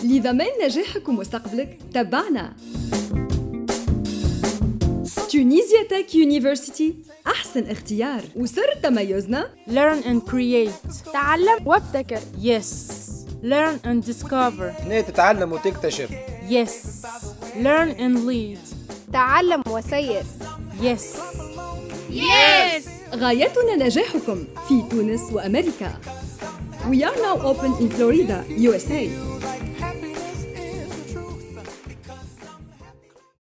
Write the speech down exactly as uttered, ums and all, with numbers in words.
لضمان نجاحك ومستقبلك تبعنا. تونيزيا تك يونيفرسيتي أحسن اختيار، وسر تميزنا Learn and create. تعلم وابتكر. Yes. Learn and discover. إن هي تتعلم وتكتشف. Yes. Learn and lead. تعلم وسير. Yes. Yes. غايتنا نجاحكم في تونس وأمريكا. We are now open in Florida, U S A.